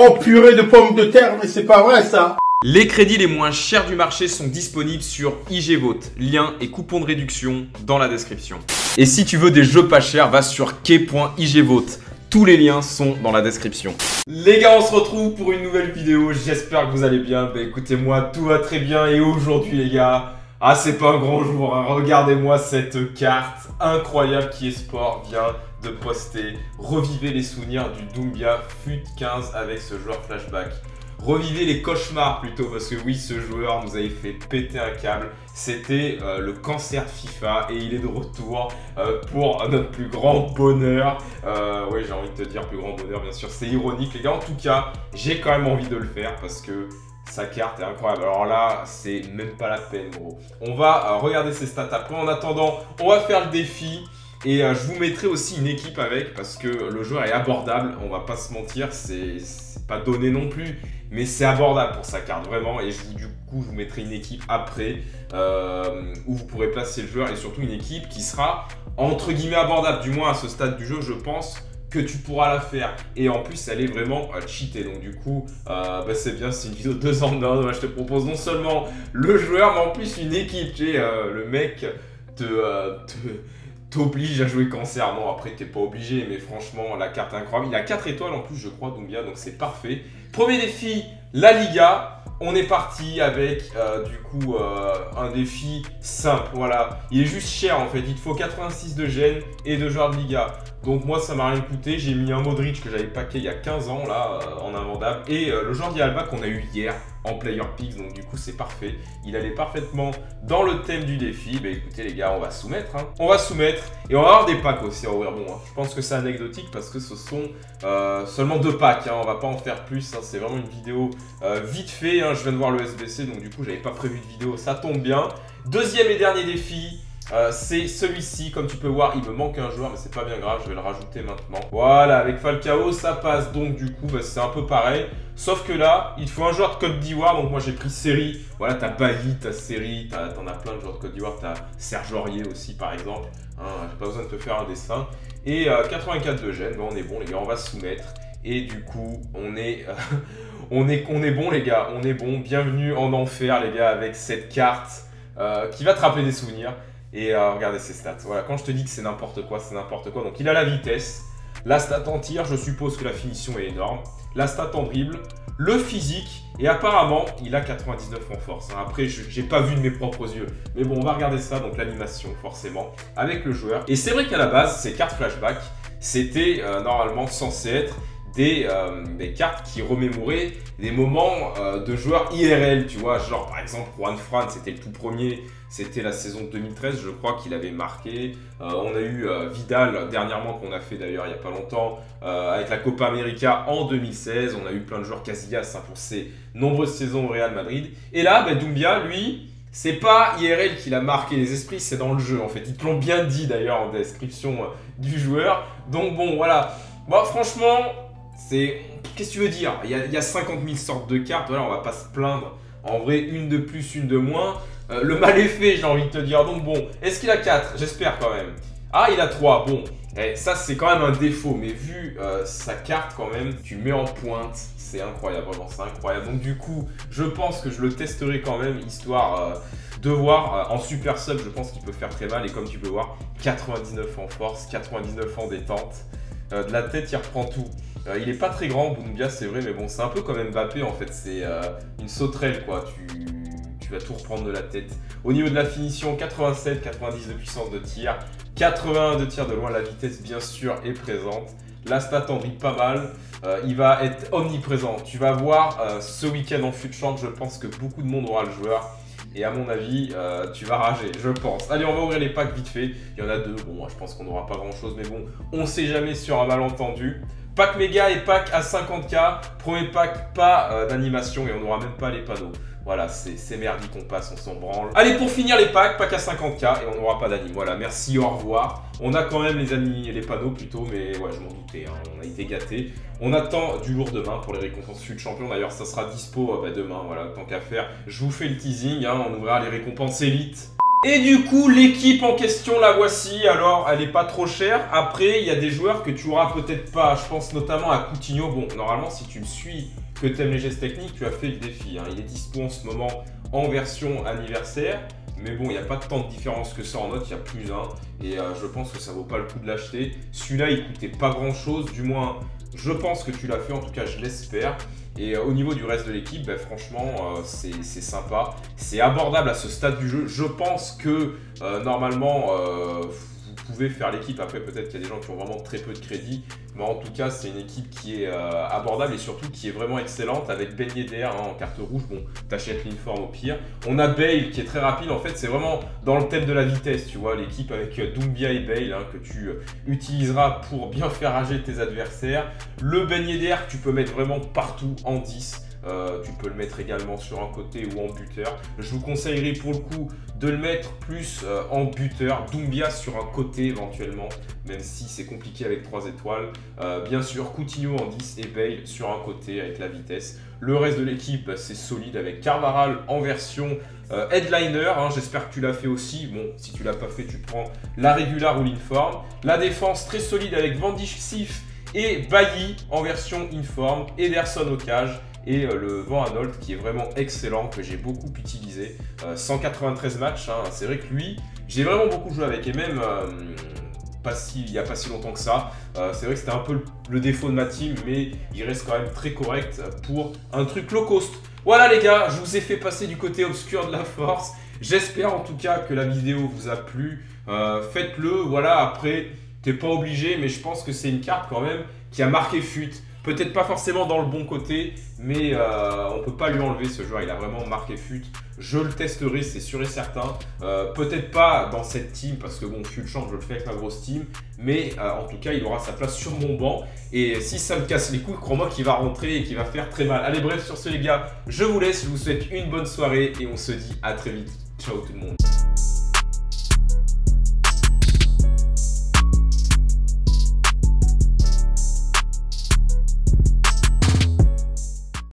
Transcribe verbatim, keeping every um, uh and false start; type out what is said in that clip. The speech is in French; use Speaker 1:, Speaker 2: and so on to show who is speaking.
Speaker 1: Oh purée de pommes de terre, mais c'est pas vrai ça.
Speaker 2: Les crédits les moins chers du marché sont disponibles sur I G Vote. Lien et coupon de réduction dans la description. Et si tu veux des jeux pas chers, va sur key point I G Vote. Tous les liens sont dans la description. Les gars, on se retrouve pour une nouvelle vidéo. J'espère que vous allez bien. Bah écoutez-moi, tout va très bien. Et aujourd'hui les gars, ah c'est pas un grand jour, hein. Regardez-moi cette carte incroyable qui est Sport vient de poster. Revivez les souvenirs du Doumbia F U T quinze avec ce joueur flashback. Revivez les cauchemars plutôt, parce que oui, ce joueur nous avait fait péter un câble. C'était euh, le cancer de FIFA et il est de retour euh, pour notre plus grand bonheur. Euh, oui, j'ai envie de te dire plus grand bonheur, bien sûr, c'est ironique les gars. En tout cas, j'ai quand même envie de le faire parce que sa carte est incroyable. Alors là, c'est même pas la peine gros. On va euh, regarder ses stats après. En attendant, on va faire le défi. Et euh, je vous mettrai aussi une équipe avec parce que le joueur est abordable, on va pas se mentir, c'est pas donné non plus, mais c'est abordable pour sa carte vraiment. Et je vous, du coup, je vous mettrai une équipe après euh, où vous pourrez placer le joueur et surtout une équipe qui sera entre guillemets abordable, du moins à ce stade du jeu, je pense que tu pourras la faire. Et en plus, elle est vraiment euh, cheatée. Donc du coup, euh, bah, c'est bien, c'est une vidéo de deux ans. Non, moi, je te propose non seulement le joueur, mais en plus une équipe. Tu sais, euh, le mec te... Euh, te t'oblige à jouer cancer. Non, après, t'es pas obligé, mais franchement, la carte est incroyable. Il a quatre étoiles en plus, je crois, Doumbia, donc c'est parfait. Premier défi, la Liga. On est parti avec, euh, du coup, euh, un défi simple, voilà. Il est juste cher, en fait. Il te faut quatre-vingt-six de gêne et de joueurs de Liga. Donc moi, ça m'a rien coûté. J'ai mis un Modric que j'avais packé il y a quinze ans, là, euh, en invendable. Et euh, le joueur d'Alba qu'on a eu hier en Player Picks. Donc du coup, c'est parfait. Il allait parfaitement dans le thème du défi. Bah écoutez, les gars, on va soumettre. Hein. On va soumettre. Et on va avoir des packs aussi à ouvrir. Bon, hein, je pense que c'est anecdotique parce que ce sont euh, seulement deux packs. Hein. On va pas en faire plus. Hein. C'est vraiment une vidéo euh, vite fait. Hein. Je viens de voir le S B C. Donc du coup, j'avais pas prévu de vidéo. Ça tombe bien. Deuxième et dernier défi. Euh, c'est celui-ci, comme tu peux voir, il me manque un joueur, mais c'est pas bien grave, je vais le rajouter maintenant. Voilà, avec Falcao, ça passe, donc du coup, bah, c'est un peu pareil. Sauf que là, il te faut un joueur de Côte d'Ivoire, donc moi j'ai pris Série. Voilà, t'as Bailly, t'as Série, t'en as plein de joueurs de Côte d'Ivoire, t'as Serge Aurier aussi, par exemple. Hein, j'ai pas besoin de te faire un dessin. Et euh, quatre-vingt-quatre de gêne, bah, on est bon, les gars, on va se soumettre. Et du coup, on est, euh, on est, on est bon, les gars, on est bon. Bienvenue en enfer, les gars, avec cette carte euh, qui va te rappeler des souvenirs. Et euh, regardez ses stats. Voilà, quand je te dis que c'est n'importe quoi, c'est n'importe quoi. Donc il a la vitesse, la stat en tir, je suppose que la finition est énorme, la stat en dribble, le physique, et apparemment il a quatre-vingt-dix-neuf en force. Hein. Après, j'ai pas vu de mes propres yeux. Mais bon, on va regarder ça, donc l'animation forcément, avec le joueur. Et c'est vrai qu'à la base, ces cartes flashback, c'était euh, normalement censé être Des, euh, des cartes qui remémoraient des moments euh, de joueurs I R L, tu vois, genre par exemple Juan Fran, c'était le tout premier, c'était la saison deux mille treize, je crois qu'il avait marqué. Euh, on a eu euh, Vidal dernièrement qu'on a fait d'ailleurs il n'y a pas longtemps euh, avec la Copa América en deux mille seize, on a eu plein de joueurs Casillas hein, pour ses nombreuses saisons au Real Madrid. Et là, bah, Doumbia, lui, c'est pas I R L qui l'a marqué les esprits, c'est dans le jeu en fait. Ils te l'ont bien dit d'ailleurs en description euh, du joueur. Donc bon, voilà. Bon, franchement... C'est... Qu'est-ce que tu veux dire? Il y, a, il y a cinquante mille sortes de cartes, voilà, on va pas se plaindre. En vrai, une de plus, une de moins. Euh, le mal est fait, j'ai envie de te dire. Donc bon, est-ce qu'il a quatre? J'espère quand même. Ah, il a trois, bon. Eh, ça, c'est quand même un défaut, mais vu euh, sa carte quand même, tu mets en pointe. C'est incroyable, vraiment, c'est incroyable. Donc du coup, je pense que je le testerai quand même, histoire euh, de voir. Euh, en super sub, je pense qu'il peut faire très mal. Et comme tu peux voir, quatre-vingt-dix-neuf en force, quatre-vingt-dix-neuf en détente. Euh, de la tête, il reprend tout. Euh, il est pas très grand, Doumbia, c'est vrai, mais bon, c'est un peu comme Mbappé en fait. C'est euh, une sauterelle, quoi. Tu, tu vas tout reprendre de la tête. Au niveau de la finition, quatre-vingt-sept, quatre-vingt-dix de puissance de tir, quatre-vingt-un de tir de loin. La vitesse, bien sûr, est présente. La stat en dribble pas mal. Euh, il va être omniprésent. Tu vas voir euh, ce week-end en F U T Champ, je pense que beaucoup de monde aura le joueur. Et à mon avis, euh, tu vas rager, je pense. Allez, on va ouvrir les packs vite fait. Il y en a deux. Bon, je pense qu'on n'aura pas grand-chose, mais bon, on sait jamais sur un malentendu. Pack méga et pack à cinquante K. Premier pack, pas euh, d'animation et on n'aura même pas les panneaux. Voilà, c'est merdique qu'on passe, on s'en branle. Allez, pour finir les packs, pack à cinquante K et on n'aura pas d'anim. Voilà, merci, au revoir. On a quand même les amis, les panneaux plutôt, mais ouais, je m'en doutais, hein, on a été gâtés. On attend du lourd demain pour les récompenses F U T Champion. D'ailleurs, ça sera dispo euh, bah, demain, voilà, tant qu'à faire. Je vous fais le teasing, hein, on ouvrira les récompenses élites. Et du coup, l'équipe en question, la voici. Alors, elle n'est pas trop chère. Après, il y a des joueurs que tu auras peut-être pas. Je pense notamment à Coutinho. Bon, normalement, si tu me suis, que tu aimes les gestes techniques, tu as fait le défi. Hein. Il est dispo en ce moment en version anniversaire. Mais bon, il n'y a pas tant de différence que ça en note. Il y a plus un. Et euh, je pense que ça vaut pas le coup de l'acheter. Celui-là, il coûtait pas grand-chose. Du moins, je pense que tu l'as fait. En tout cas, je l'espère. Et euh, au niveau du reste de l'équipe, bah, franchement, euh, c'est sympa. C'est abordable à ce stade du jeu. Je pense que euh, normalement, euh, vous pouvez faire l'équipe. Après, peut-être qu'il y a des gens qui ont vraiment très peu de crédit. Mais en tout cas, c'est une équipe qui est euh, abordable et surtout qui est vraiment excellente. Avec Ben Yedder hein, en carte rouge. Bon, t'achètes l'informe au pire. On a Bale qui est très rapide. En fait, c'est vraiment dans le thème de la vitesse. Tu vois, l'équipe avec euh, Doumbia et Bale hein, que tu euh, utiliseras pour bien faire rager tes adversaires. Le Ben Yedder, tu peux mettre vraiment partout en dix. Euh, tu peux le mettre également sur un côté ou en buteur. Je vous conseillerais pour le coup de le mettre plus euh, en buteur. Doumbia sur un côté éventuellement, même si c'est compliqué avec trois étoiles. Euh, bien sûr, Coutinho en dix et Bale sur un côté avec la vitesse. Le reste de l'équipe, bah, c'est solide avec Carvajal en version euh, headliner. Hein, J'espère que tu l'as fait aussi. Bon, si tu l'as pas fait, tu prends la régular ou l'informe. La défense très solide avec Van Dijk et Bailly en version informe. Ederson au cage. Et euh, le Van Aanholt qui est vraiment excellent, que j'ai beaucoup utilisé. Euh, cent quatre-vingt-treize matchs, hein, c'est vrai que lui, j'ai vraiment beaucoup joué avec. Et même, euh, pas si, il n'y a pas si longtemps que ça, euh, c'est vrai que c'était un peu le, le défaut de ma team, mais il reste quand même très correct pour un truc low cost. Voilà les gars, je vous ai fait passer du côté obscur de la force. J'espère en tout cas que la vidéo vous a plu. Euh, Faites-le, voilà, après, t'es pas obligé, mais je pense que c'est une carte quand même qui a marqué fut. Peut-être pas forcément dans le bon côté, mais euh, on ne peut pas lui enlever ce joueur. Il a vraiment marqué fut. Je le testerai, c'est sûr et certain. Euh, Peut-être pas dans cette team, parce que bon, fut champ, je le fais avec ma grosse team. Mais euh, en tout cas, il aura sa place sur mon banc. Et si ça me casse les couilles, crois-moi qu'il va rentrer et qu'il va faire très mal. Allez, bref, sur ce les gars, je vous laisse. Je vous souhaite une bonne soirée et on se dit à très vite. Ciao tout le monde.